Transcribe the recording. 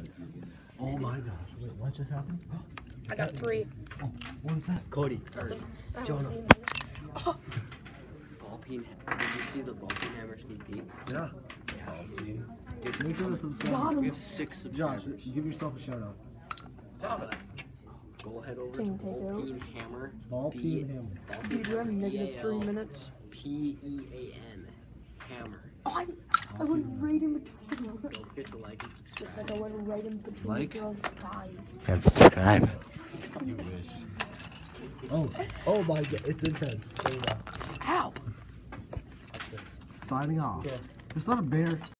Oh my gosh. Wait, what just happened? I got 3. Oh, what was that? Cody, I Jonah. haven't seen it. Ball peen. Did you see the ball peen hammer sneak peek? Yeah. Dude, Make sure to subscribe. we have 6 Josh, subscribers. give yourself a shout out. Go head over Can to you take Ball those? Peen Hammer. Ball peen hammer. Ball Dude, you have negative 3 minutes. P-E-A-N. Hammer. Oh, I went right in between. Don't forget to like and Just subscribe. like I went right in between Like? the girls' thighs. And subscribe. You wish. Oh my god, it's intense. There you go. Ow! Signing off. It's not a bear.